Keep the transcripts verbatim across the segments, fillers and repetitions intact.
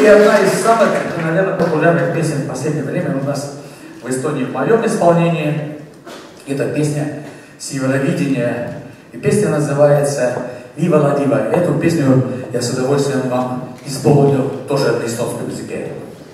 и одна из самых, наверное, популярных песен в последнее время у нас в Эстонии в моем исполнении. Это песня с Евровидения. И песня называется «Viva la diva». Эту песню я с удовольствием вам исполнил тоже на эстонском языке.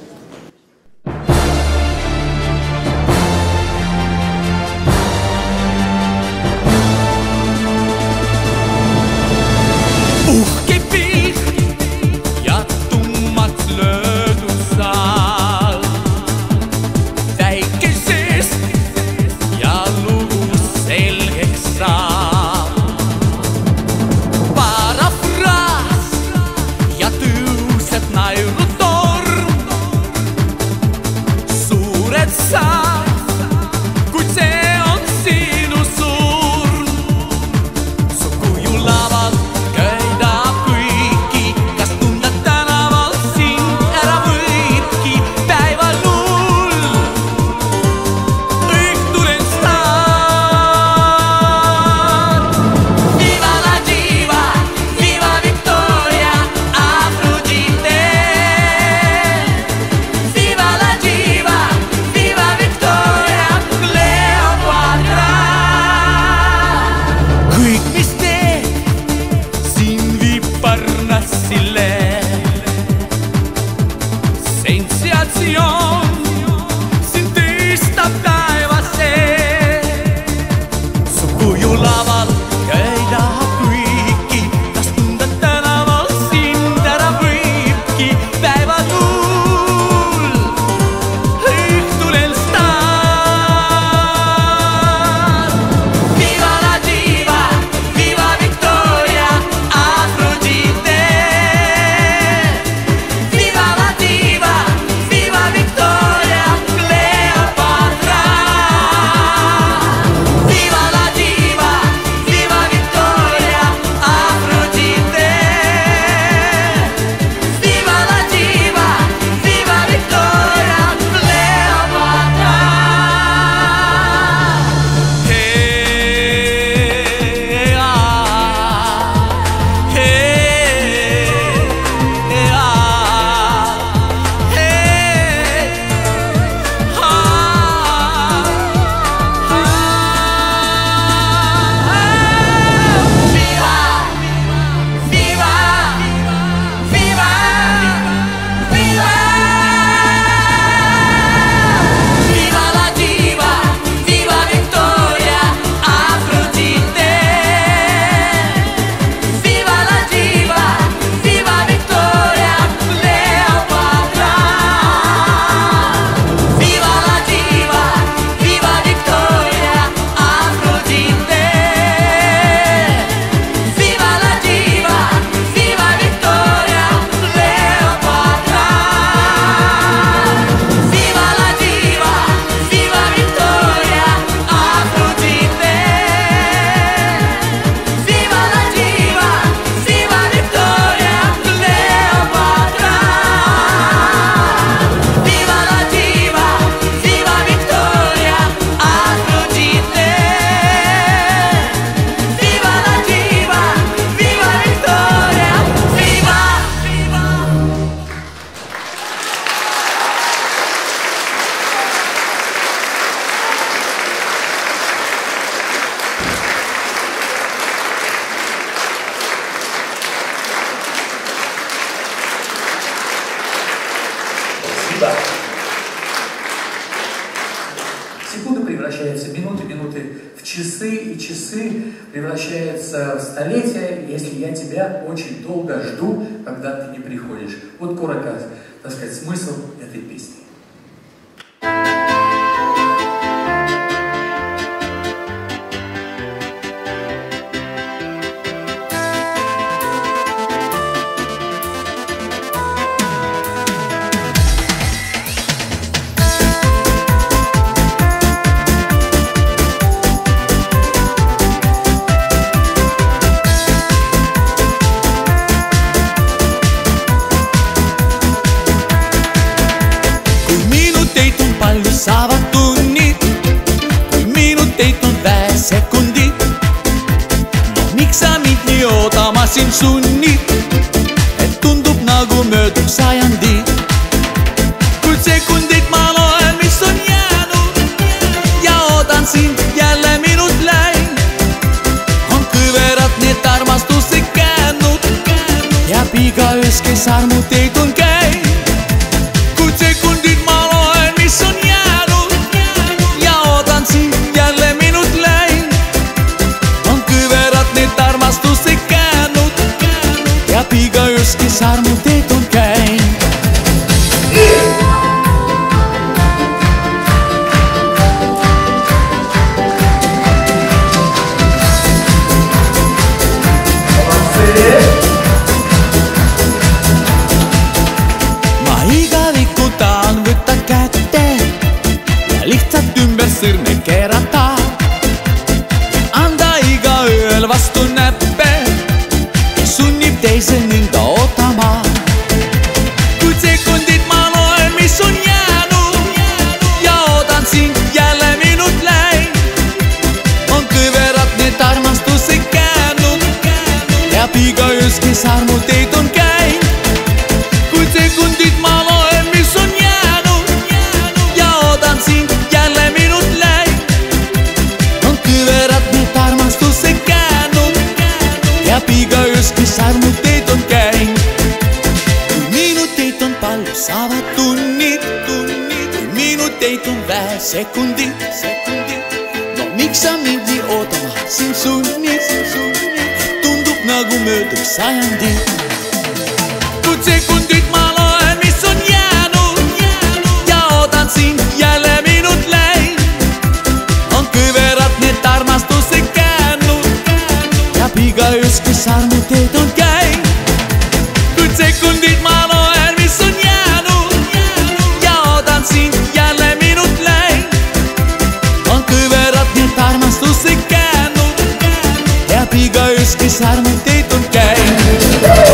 Секунды превращаются в минуты, минуты в часы, и часы превращаются в столетия, если я тебя очень долго жду, когда ты не приходишь. Вот коротко, так сказать, смысл этой песни. Saavad tunnid, kui minuteid on vähe sekundid. No miks sa mind nii oodama siin sunnid, et tundub nagu möödub sajandid. sarmutei tonkei. Cu secundit malo e mi sognaru. Ja otan si jälle minut lei. On kyverät ne tarmastu se käännut. Ja piika yski sarmutei tonkei. Sirne kerrataan. Anda igaühel vastu näppe, kes sunnib teise mind ootama. Kuid sekundid ma loen, mis on jäänud ja oodan sind jälle minut läinud. On kõverad need armastused käänud ja igaüks, kes armuteid on käinud. Kuid sekundid ma loen, mis on jäänud ja oodan sind jälle minut läinud. On kõverad need armastused käänud ja igaüks, kes armuteid on käinud. Kui minuteid on palju, saavad tunnid, tunnid. Kui minuteid on vähe, sekundid, sekundid. No miks sa mind nii ootama siin sunnid, sunnid? Tundub nagu möödub sajandid. Kuid sekundid ma loen, mis on jäänud ja oodan sind jälle minut läinud. On kõverad need armastused käänud ja igaüks, kes armuteid on käinud. Kuid sekundid ma loen, mis on jäänud ja oodan sind jälle minut läinud. On kõverad need armastused käänud ja igaüks, kes armuteid on käinud.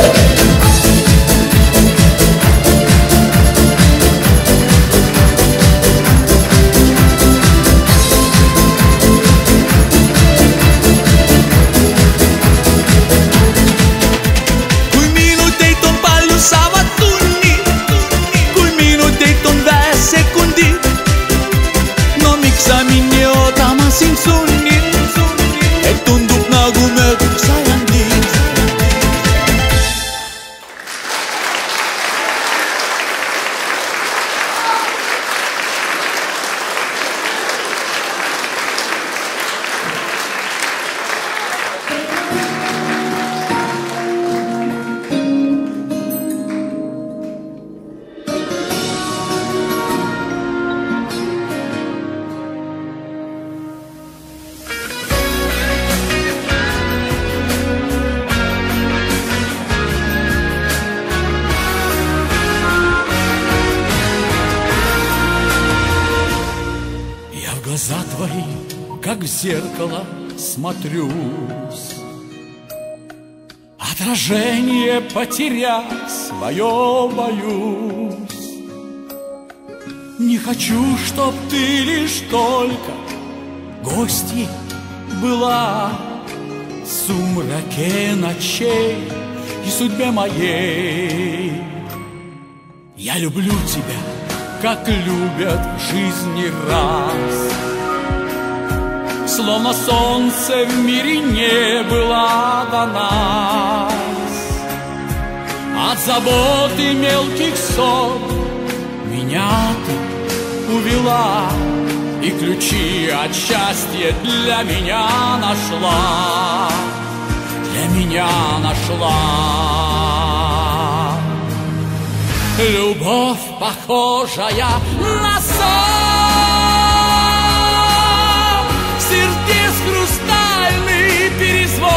Et tundub nagu möödub sajandid. Глаза твои, как в зеркало, смотрюсь. Отражение потерять свое боюсь. Не хочу, чтоб ты лишь только гостьей была в сумраке ночей и судьбе моей. Я люблю тебя, как любят в жизни раз. Словно солнце в мире не было до нас. От забот и мелких ссор меня ты увела, и ключи от счастья для меня нашла, для меня нашла. Любовь, похожая на сон, сердец хрустальный перезвон.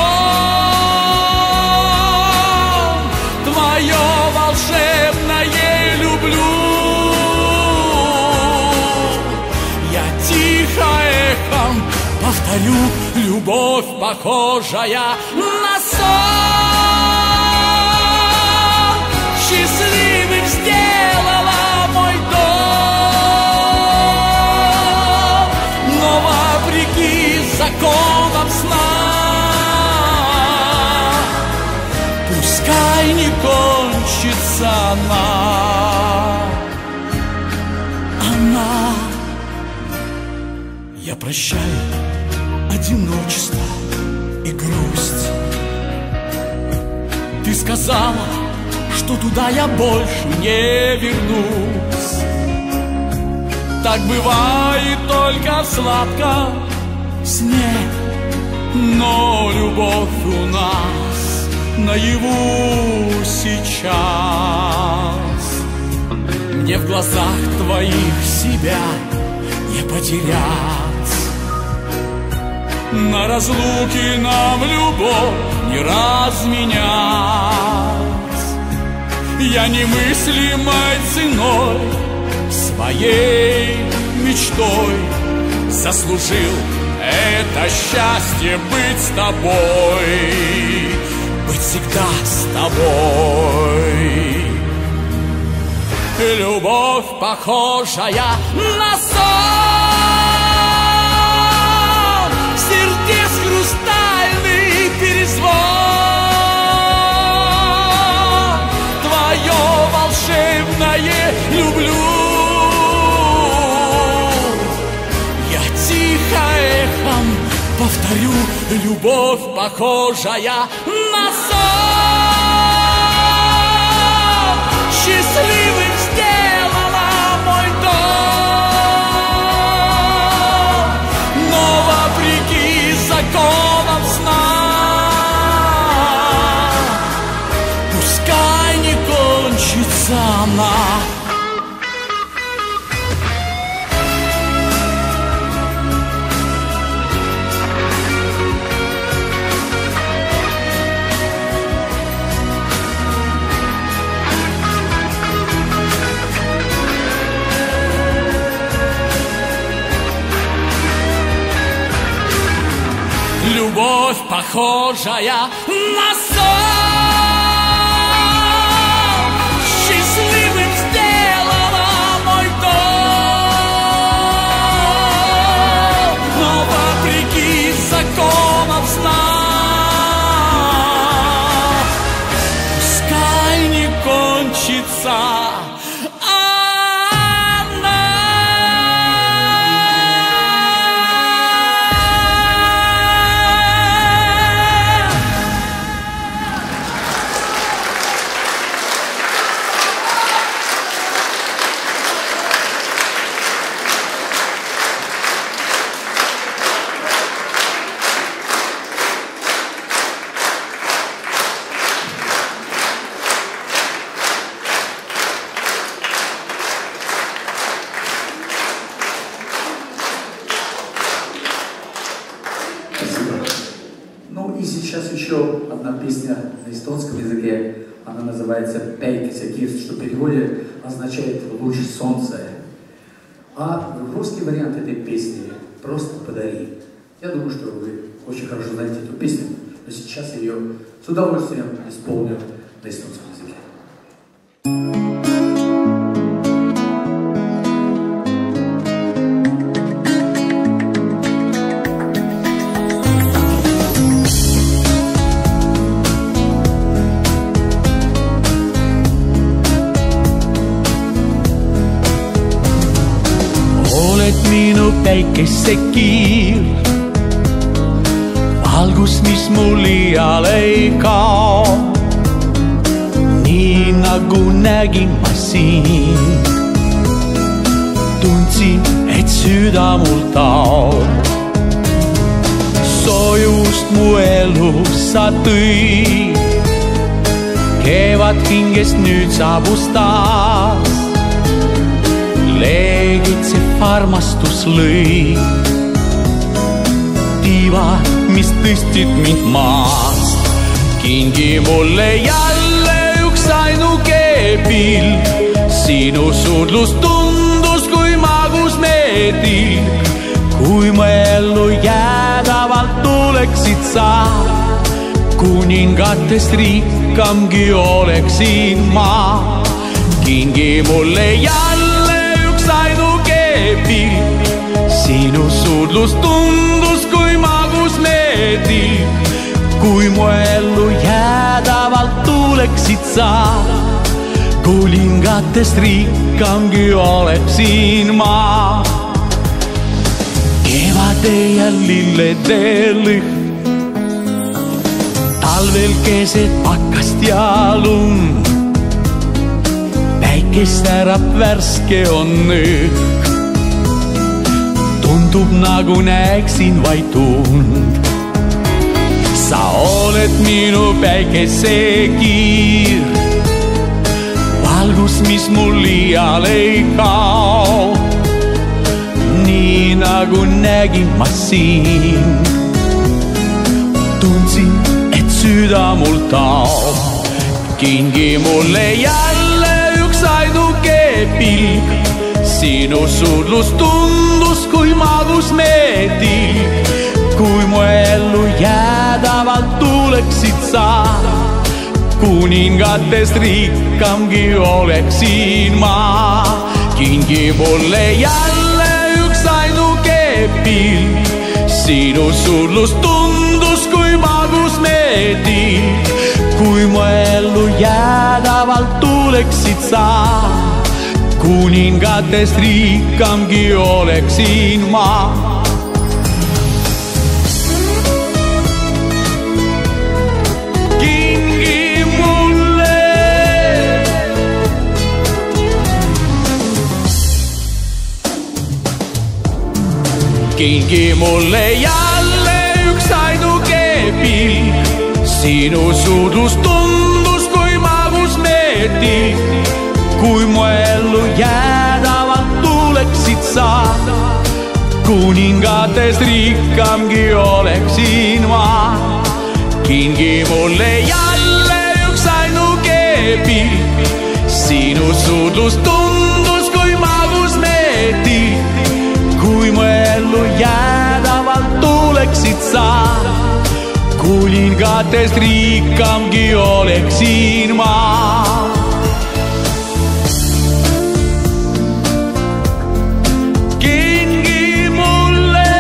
Твое волшебное люблю. Я тихо эхом повторю: любовь, похожая на сон. Счастливым сделала мой дом, но вопреки законам сна. Пускай не кончится она, она. Я прощаю одиночество и грусть. Ты сказала, что туда я больше не вернусь. Так бывает только в сладком сне, но любовь у нас наяву сейчас. Мне в глазах твоих себя не потерять, на разлуке нам любовь не разменять. Я немыслимой ценой своей мечтой заслужил это счастье быть с тобой, быть всегда с тобой. Любовь, похожая на сон, сердец хрустальный перезвон, твое волшебное люблю. Я тихо эхом повторю, любовь, похожая на сон, счастливым сделала мой дом, но вопреки законам сна, пускай не кончится она. Любовь, похожая на сон, счастливым сделала мой дом, но вопреки законам сна, пускай не кончится. Сейчас еще одна песня на эстонском языке, она называется «Päikesekirst», что в переводе означает «луч солнца». А русский вариант этой песни «Просто подари». Я думаю, что вы очень хорошо знаете эту песню, но сейчас я ее с удовольствием исполню на эстонском языке. Minu päikesekird, valgus, mis mul iial ei kao. Nii nagu nägin ma sind, tundsin, et süda mul taob. Soojust mu elu sa tõid, kevad hingest nüüd saabus taas. Leegitsev armastus lõi tiiva, mis tõstsid mind maast. Kingi mulle jälle üks ainuke pild, sinu suudlus tundus kui magus meeldil. Kui mu ellu jäädavalt tuleksid sa, kuningatest rikkamgi oleksin ma. Kingi mulle jälle sinu suudlus tundus kui magus meeldil. Kui mu ellu jäädavalt tuleksid sa, kuningatest rikkamgi oleksin ma. Kevade ja lillede lõhn, talvel keset pakast ja lund, kestä värske on nyt. Tuntub nagu näeksin vaid tund. Sa oled minu päikesekiir, valgus, mis mul iial ei kao. Nii nagu nägin ma sind, tundsin, et süda mul taob. Kingi mulle jälle üks ainuke pilk, sinu suudlus tundus kui magus meetilk. Kui mu ellu jäädavalt tuleksid sa, kuningatest rikkamgi oleksin ma. Kingi mulle jälle üks ainuke pilk, sinu suudlus tundus kui magus meetilk. Kui mu ellu jäädavalt tuleksid sa, kuningatest rikkamgi oleksin ma. Kingi mulle, kingi mulle jälle üks ainuke pilk, sinu suudlus tundus kui magus meetilk. Kui mu ellu jäädavalt tuleksid sa, kuningatest rikkamgi oleksin ma. Kingi mulle jälle üks ainuke pilk, sinu suudlus tundus kui magus meetilk. Kui mu ellu jäädavalt tuleksid sa, kuningatest rikkamgi oleksin ma. Kingi mulle,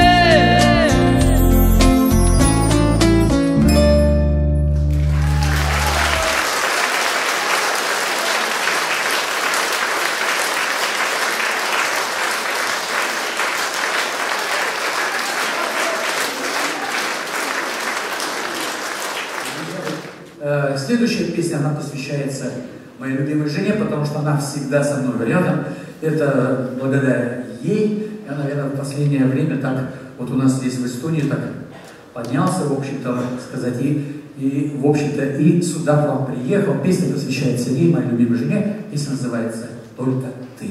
следующая песня, она посвящается моей любимой жене, потому что она всегда со мной рядом. Это благодаря ей. Я, наверное, в последнее время так, вот у нас здесь в Эстонии так поднялся, в общем-то, сказать, и, и в общем-то, и сюда к вам приехал. Песня посвящается ей, моей любимой жене. Песня называется «Только ты».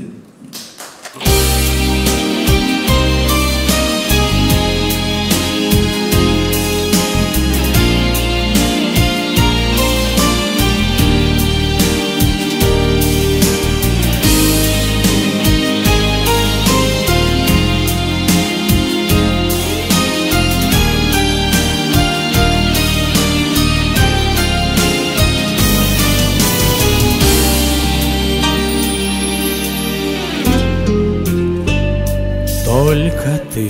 Только ты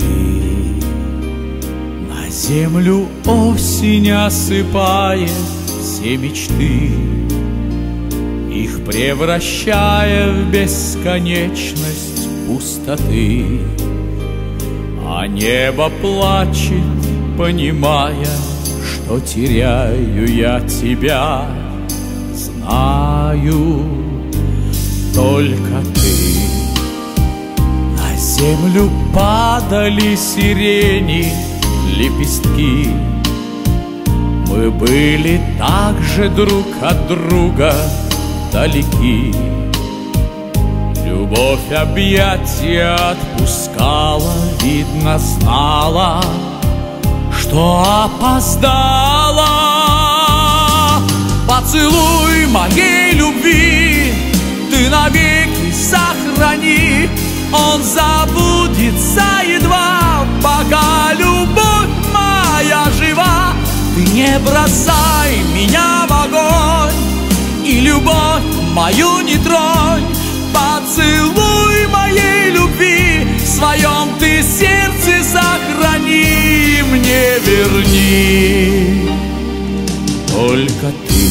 на землю осень осыпает все мечты, их превращая в бесконечность пустоты. А небо плачет, понимая, что теряю я тебя. Знаю, только ты. На землю падали сирени лепестки. Мы были так же друг от друга далеки. Любовь объятия отпускала, видно, знала, что опоздала. Поцелуй моей любви ты навеки сохрани. Он забудется едва, пока любовь моя жива. Ты не бросай меня в огонь и любовь мою не тронь. Поцелуй моей любви в своем ты сердце сохрани, мне верни. Только ты.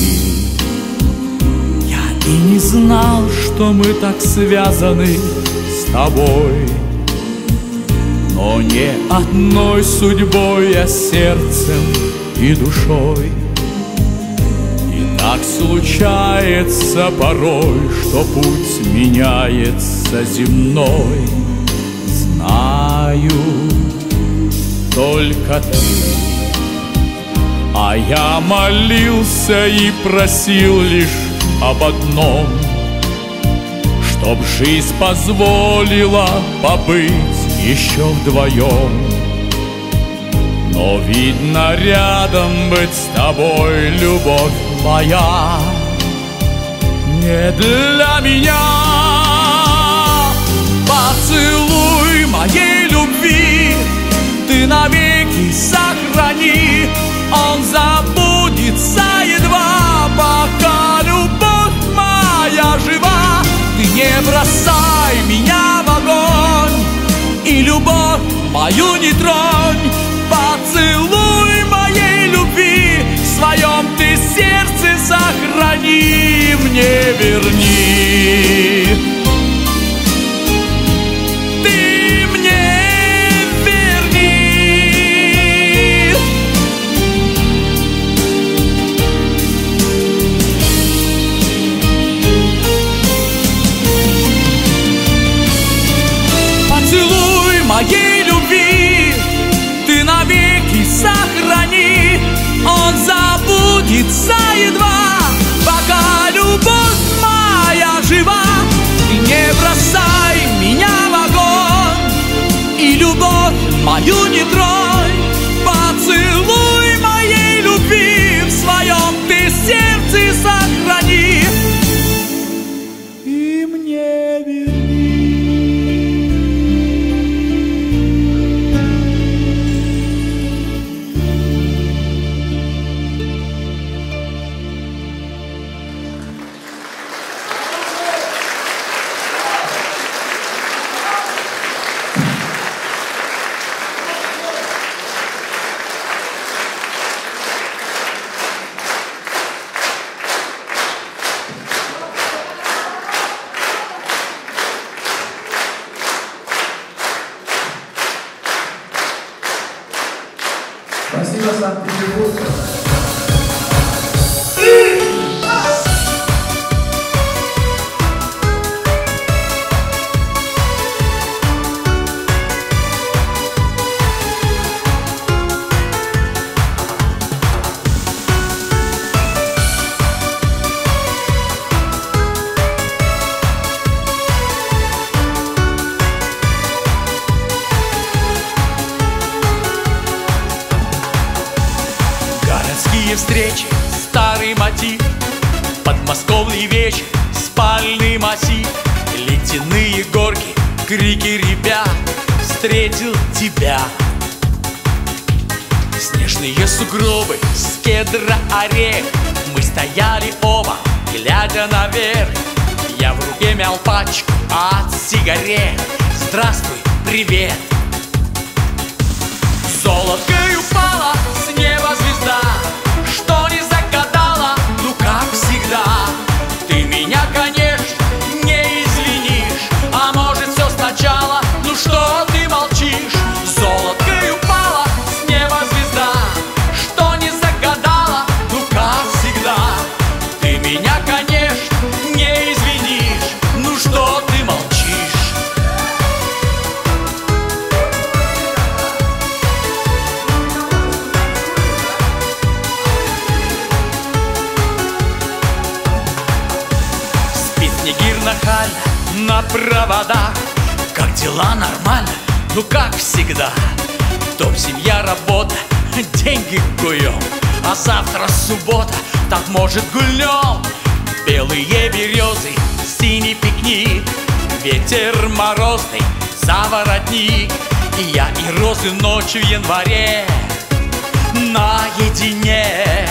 Я и не знал, что мы так связаны с тобой, но не одной судьбой, а сердцем и душой. И Так случается порой, что путь меняется земной. Знаю только ты, а я молился и просил лишь об одном, чтоб жизнь позволила побыть еще вдвоем. Но видно, рядом быть с тобой, любовь моя, не для меня. Поцелуй моей любви ты навеки сохрани, он забудется едва, пока любовь моя жива. Ты не бросай меня в огонь и любовь мою не тронь. Поцелуй моей любви в своем ты сердце сохрани, мне верни. Ты мне верни. Поцелуй моей любви ты навеки сохрани, он забудется едва, пока любовь моя жива. Ты не бросай меня в огонь и любовь мою не тронь. Поцелуй моей любви в своем ты сердце сохрани и мне верни. Спасибо, Санкт-Петербург. Встречи, старый мотив, подмосковный вечер, спальный массив, ледяные горки, крики ребят, встретил тебя. Снежные сугробы, с кедра орех, мы стояли оба, глядя наверх. Я в руке мял пачку от сигарет. Здравствуй, привет. Золоткой упала с неба звезда, что не загадала, ну как всегда. Ты меня, конечно, не извинишь, а может все сначала, ну что ты молчишь? Золоткой упала с неба звезда, что не загадала, ну как всегда. Ты меня, конечно, не извинишь, ну что ты молчишь? На проводах, как дела, нормально, ну как всегда. Дом, семья, работа, деньги куем, а завтра суббота, так может гульнем. Белые березы, синий пикник, ветер морозный, заворотник. И я, и розы ночью в январе наедине.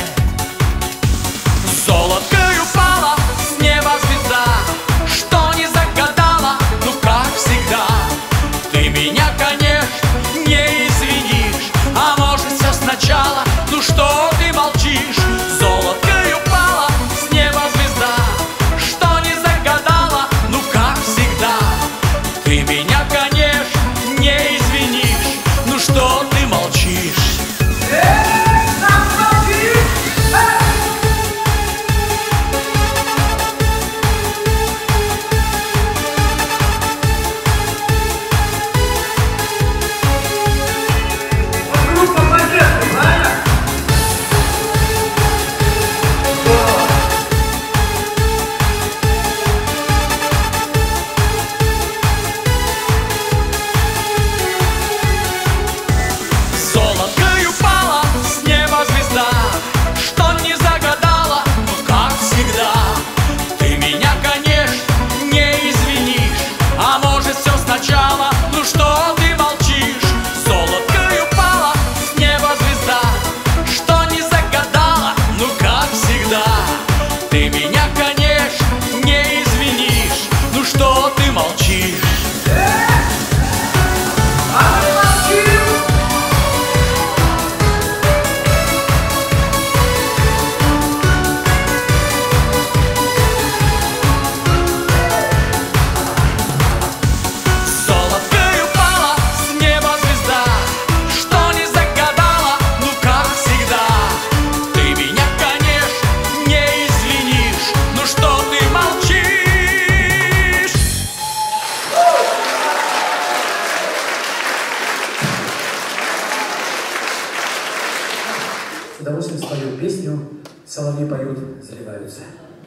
Золоткой упала с неба звезда, что не загадала, ну как всегда. Ты меня, конечно, не извинишь, а может все сначала, ну что ты молчишь? Золоткой упала с неба звезда, что не загадала, ну как всегда. Ты меня, конечно, не извинишь, ну что ты молчишь? Эй, радуется.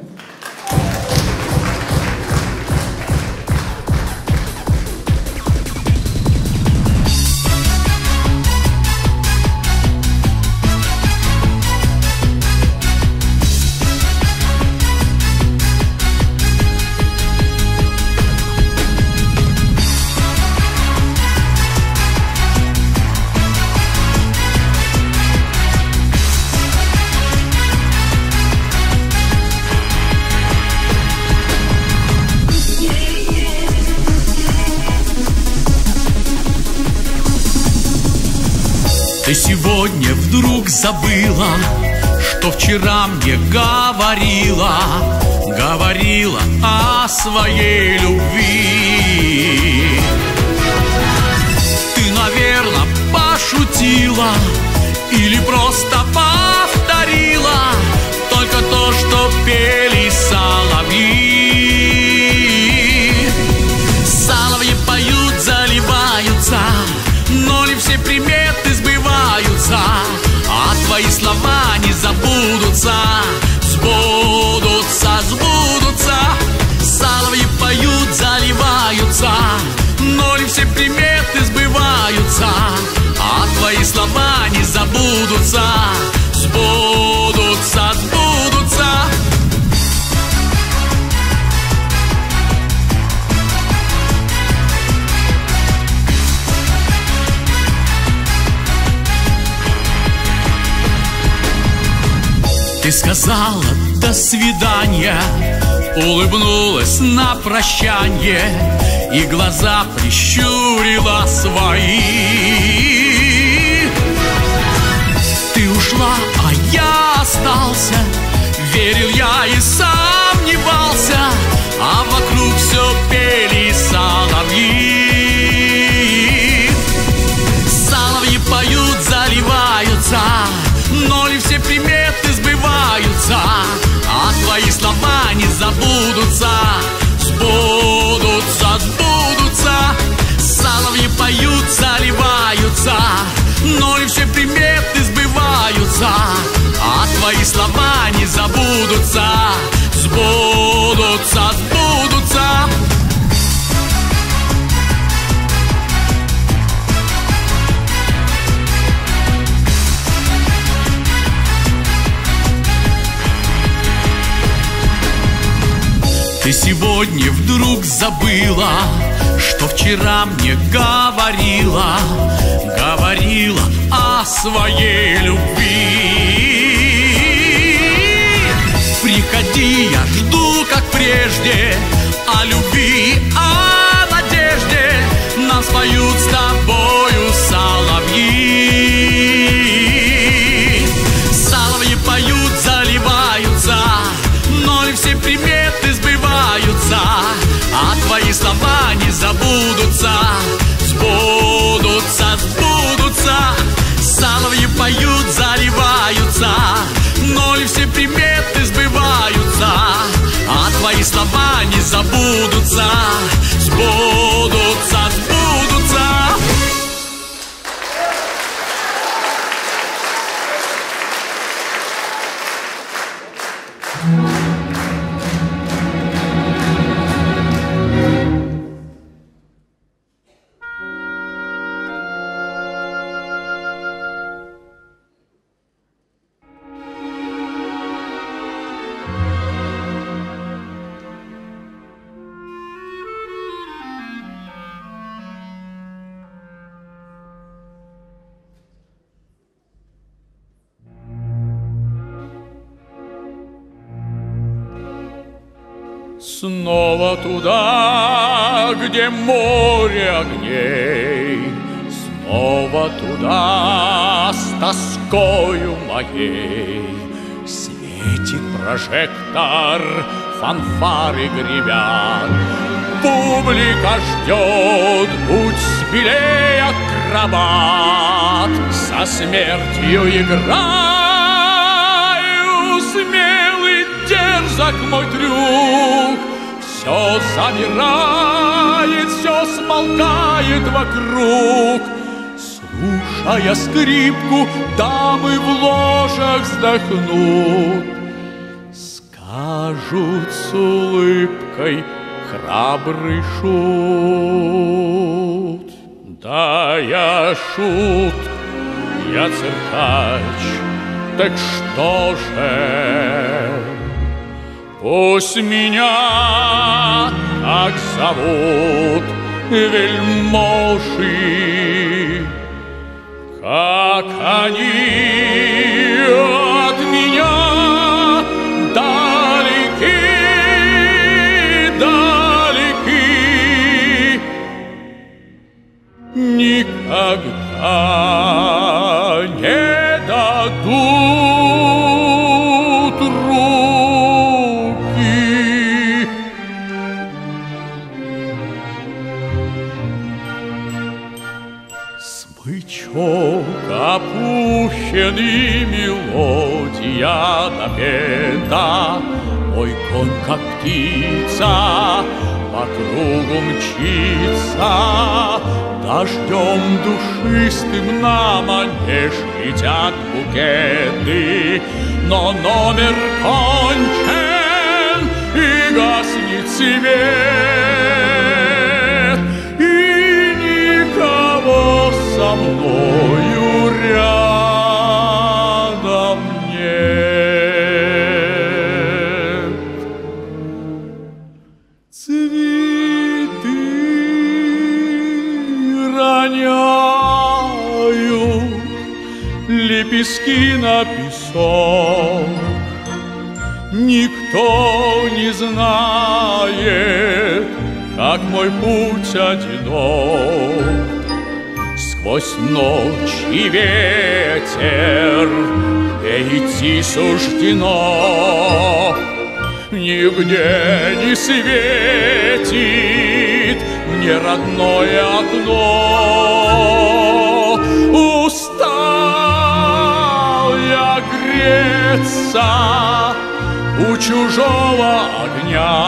Ты сегодня вдруг забыла, что вчера мне говорила, говорила о своей любви. Ты, наверное, пошутила или просто повторила только то, что пели соловьи. Соловьи поют, заливаются, но ли все приметы сбываются, а твои слова не забудутся, сбудутся, сбудутся. Соловьи поют, заливаются, но ли все приметы сбываются, а твои слова не забудутся, сбудутся, сбудутся. Ты сказала «до свидания», улыбнулась на прощанье и глаза прищурила свои. Ты ушла, а я остался, верил я и сомневался, а вокруг все пели соловьи. Соловьи поют, заливаются, но ли все приметы сбываются, а твои слова не забудутся, сбудутся, сбудутся. Соловьи поют, заливаются, но ли все приметы сбываются, а твои слова не забудутся, сбудутся, сбудутся. Ты сегодня вдруг забыла, что вчера мне говорила, говорила о своей любви. Приходи, я жду, как прежде, о любви, о надежде нам споют с тобою соловьи. Соловьи поют, заливаются, но ли все приметы сбываются, а твои слова не забудутся, сбудутся, сбудутся. Соловьи поют, заливаются, но ли все приметы сбываются, а твои слова не забудутся, сбудутся, сбудутся. Снова туда, где море огней, снова туда с тоскою моей. Светит прожектор, фанфары гремят, публика ждет, будь смелей, акробат, со смертью играю, смелый дерзок мой трюк. Все замирает, все смолкает вокруг. Слушая скрипку, дамы в ложах вздохнут. скажут с улыбкой храбрый шут. Да, я шут, я циркач, так что же? Пусть меня так зовут вельможи, как они от меня далеки, далеки, никогда не дадут руки. Смычок опущенный, мелодия напета, мой конь, как птица, по кругу мчится, дождем душистым на манеж летят букеты, но номер кончен и гаснет свет, и никого со мною рядом нет. Цветы роняют лепестки на песок, никто не знает, как мой путь одинок. Сквозь ночь и ветер идти суждено, нигде не светит мне родное окно. Устал я греться у чужого огня,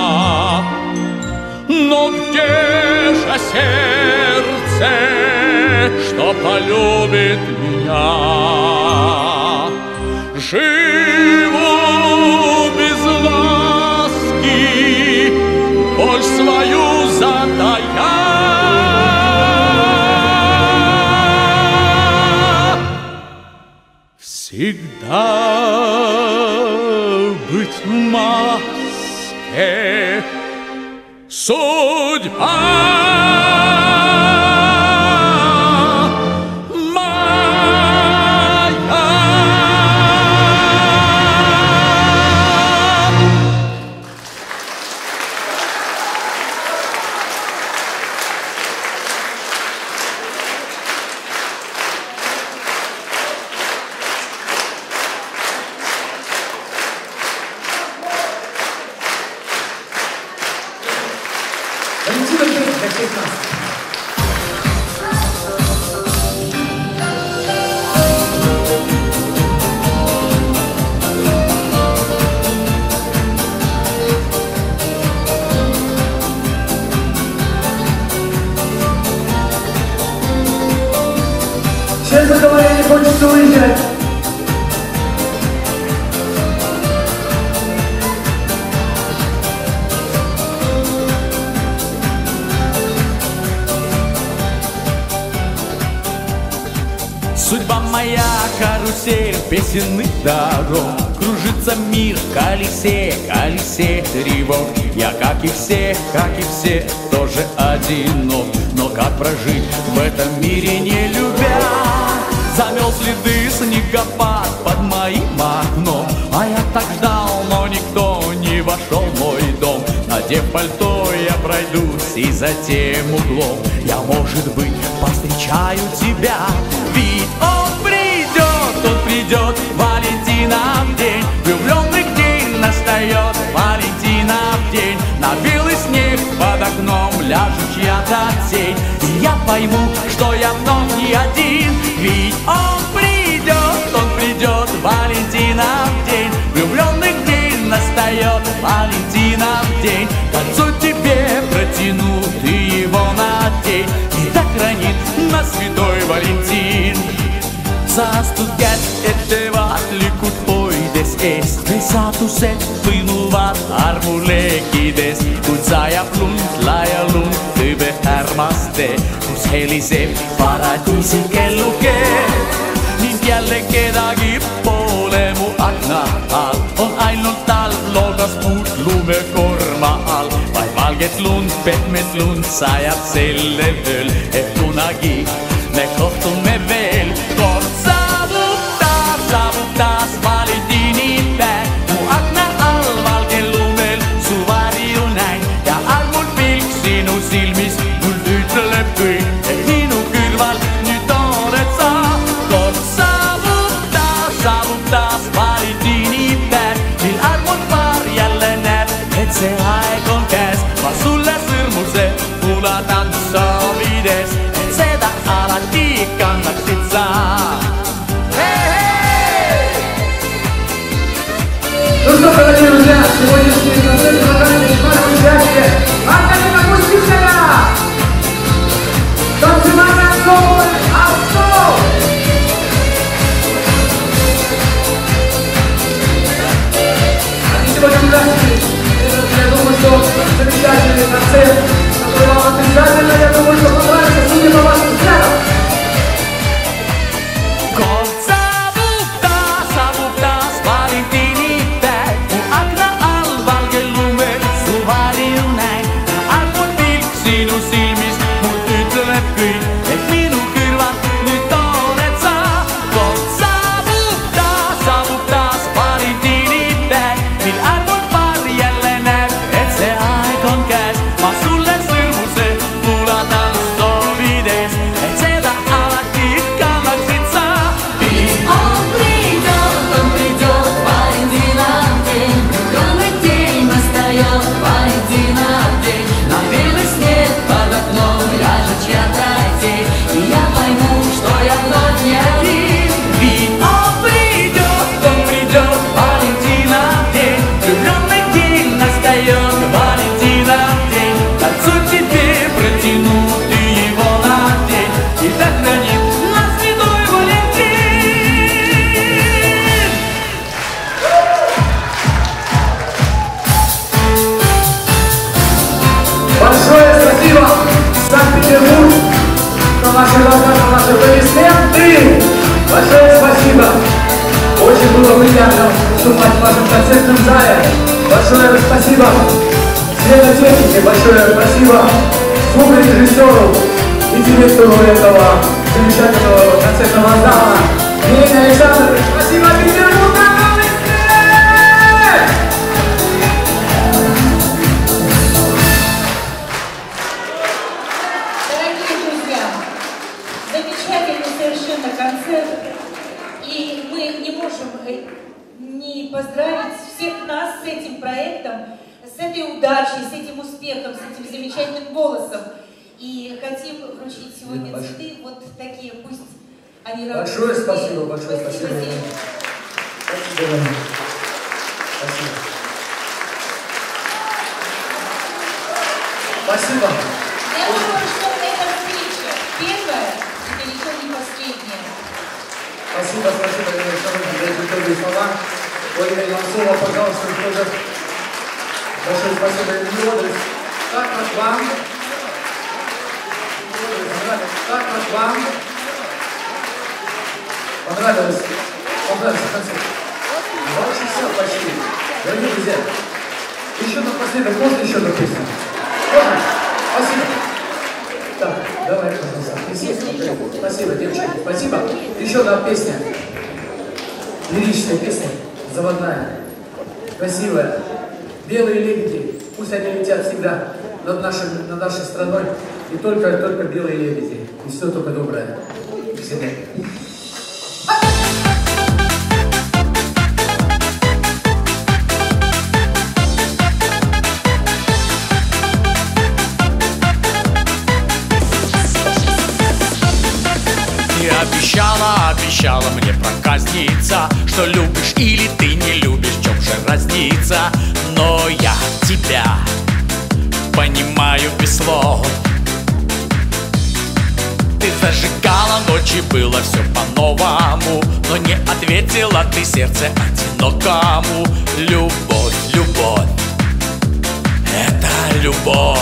но где же сердце, что полюбит меня? Живу без ласки, боль свою затая. Всегда быть в маске судьба. Валентина Петровна, для всех нас. Честно говоря, не хочется уезжать. Судьба моя карусель песенных дорог, кружится мир в колесе, колесе тревог. Я, как и все, как и все, тоже одинок. Но как прожить в этом мире, не любя? Замел следы снегопад под моим окном, а я так ждал, но никто не вошел в мой дом. Надев пальто, я пройдусь и за тем углом я, может быть, повстречаю тебя. Ведь он придет, он придет, Валентинов день, влюбленных день настает, Валентинов день. На белый снег под окном ляжет чья-то тень, и я пойму, что я вновь не один. Ведь он придет, он придет, Валентинов день, влюбленных день настает, Валентинов день. Кольцо тебе протяну, ты его надень, и да хранит нас святой Валентин. Застугать этого ликут, ой, десь ees me saatused põimuvad armuleekides, kuid sajab lund, laia lund, tõbe härmaste, kus heliseb paradiisi kelluke. Ning jälle kedagi poole mu akna all, on ainult talv, loogas puud lumekorma all. Vaid valget lund, pehmet lund sajab sellel ööl, et kunagi me kohtume veel. Kord saabub taas, saabub taas valentiinipäev, mu akna all valgel lumel su varju näin ja armul pilk sinu silmis mul ütleb kõik, et minu kõrval nüüd oled sa. Kord saabub taas, saabub taas valentiinipäev, mil armul paar jälle näeb, et see aeg on käes. Ma sulle sõrmuse ulatan soovides, et seda alati kannaksid sa. Ну что, дорогие друзья, сегодняшний концерт предлагает внимание участие Антонина Кустицына! Танцевальный ансамбль «Астол». Они сегодня удачные. Я думаю, что замечательный концерт, который вам обязательно, я думаю, что понравится, судя по вашим взглядам. Наши глаза, наши аплодисменты. Большое спасибо. Очень было приятно выступать в вашем концертном зале. Большое спасибо светотехнике, большое спасибо звукорежиссеру и директору этого замечательного концертного зала. Елене Александровне, спасибо Петербургу! Концерт, и мы не можем не поздравить всех нас с этим проектом, с этой удачей, с этим успехом, с этим замечательным голосом. И хотим вручить сегодня цветы вот такие, пусть они работают. Большое спасибо, большое спасибо. Спасибо. Спасибо. Спасибо. Я думаю, что эта встреча первая, и далеко не последняя. Спасибо, спасибо, Александр, за эти добрые слова. Ольга Иванцова, пожалуйста, тоже большое спасибо, Эльвира. Как от вам? Как от вам? Понравилось? Понравился концерт? Больше всего почти. Дорогие друзья, еще напоследок, можно еще одну песню? Можно? Спасибо. Так, давай, пожалуйста. Спасибо, девочки. Спасибо. Еще одна песня. Лирическая песня. Заводная. Красивая. Белые лебеди. Пусть они летят всегда над, нашим, над нашей страной. И только, только белые лебеди. И все только доброе. Всегда. Обещала, обещала мне проказниться, что любишь или ты не любишь, в чем же разница? Но я тебя понимаю без слов. Ты зажигала ночь ночи было все по-новому, но не ответила ты сердце одинокому. Любовь, любовь, это любовь.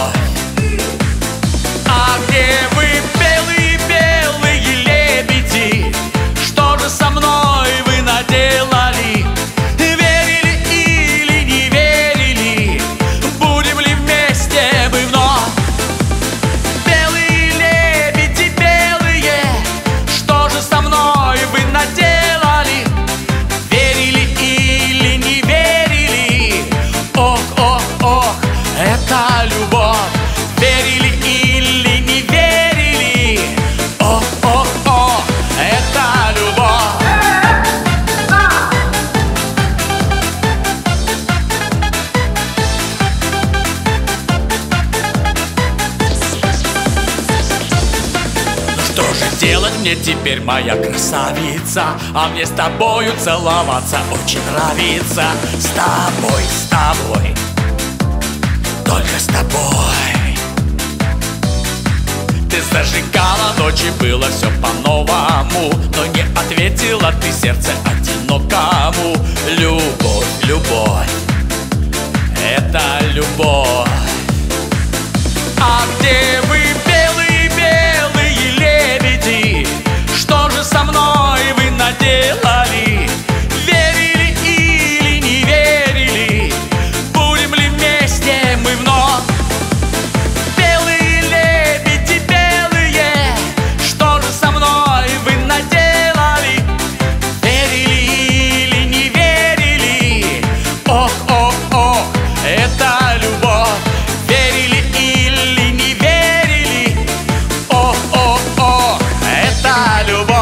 А где вы, белые-белые лебеди? Что же со мной вы наделали? Верили или не верили? Будем ли вместе мы вновь? Белые лебеди, белые, что же со мной вы наделали? Верили или не верили? Ох, ох, ох, это любовь. Верили или не верили? Ох, ох, ох, это любовь. Что же делать мне теперь, моя красавица? А мне с тобою целоваться очень нравится. С тобой, с тобой, только с тобой. Ты зажигала ночи, было все по-новому, но не ответила ты сердце одинокому. Любовь, любовь, это любовь. А где вы, белые-белые лебеди? Что же со мной вы наделали? Верили или не верили? Будем ли вместе мы вновь? Белые лебеди, белые, что же со мной вы наделали? Верили или не верили? Ох, ох, ох, это любовь. Верили или не верили? Ох, ох, ох, это любовь.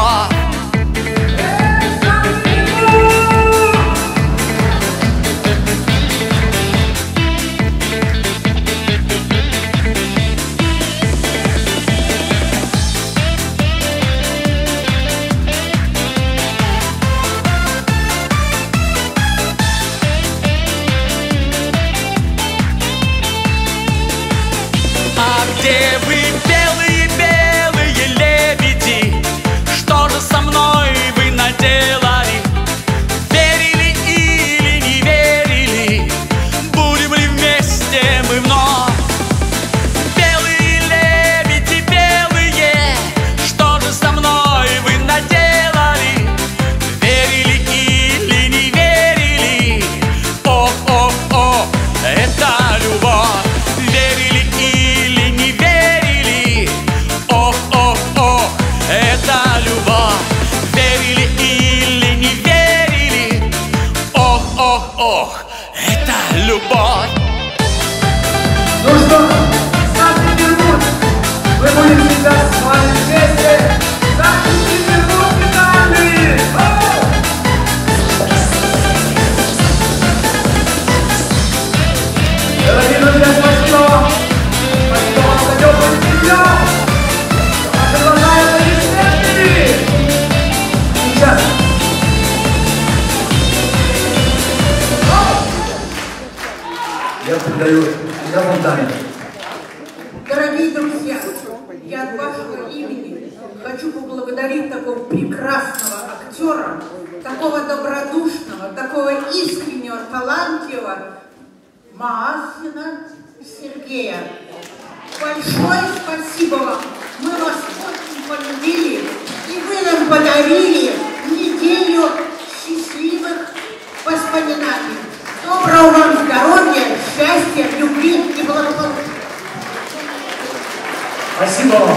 А где вы, белые-белые лебеди? Что же со мной вы наделали? Верили или не верили? Будем ли вместе мы вновь? Белые лебеди, белые, что же со мной вы наделали? Верили или не верили? Ох, ох, ох, это любовь. Верили или не верили? Ох, ох, ох, это любовь. Верили или не верили? Ох, ох, ох, это любовь. Ну что, Санкт-Петербург, мы будем сейчас с вами вместе. Санкт-Петербург финальный! Дорогие друзья, спасибо! Спасибо вам за теплый прием! Ваши глаза — это респекты! Сейчас! Я передаю микрофон Тане. Дорогие друзья, я от вашего имени хочу поблагодарить такого прекрасного актера, такого добродушного, такого искреннего, талантливого Маасина Сергея. Большое спасибо вам. Мы вас очень полюбили, и вы нам подарили неделю счастливых воспоминаний. Доброго вам здоровья, счастья, любви и благополучия. Спасибо вам.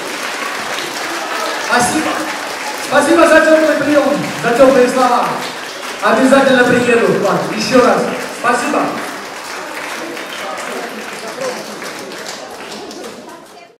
Спасибо. Спасибо за теплый прием, за теплые слова. Обязательно приеду к вам еще раз. Спасибо.